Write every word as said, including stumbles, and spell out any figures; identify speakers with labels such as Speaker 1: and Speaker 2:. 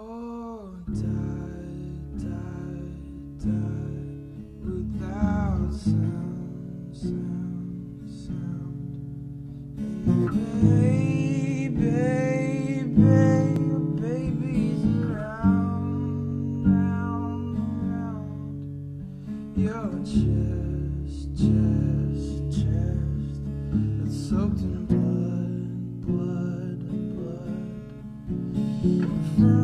Speaker 1: Oh, die, die, die, without sound, sound, sound. Hey, baby, baby, baby's around, round, round. Your chest, chest, chest, it's soaked in blood, blood, blood.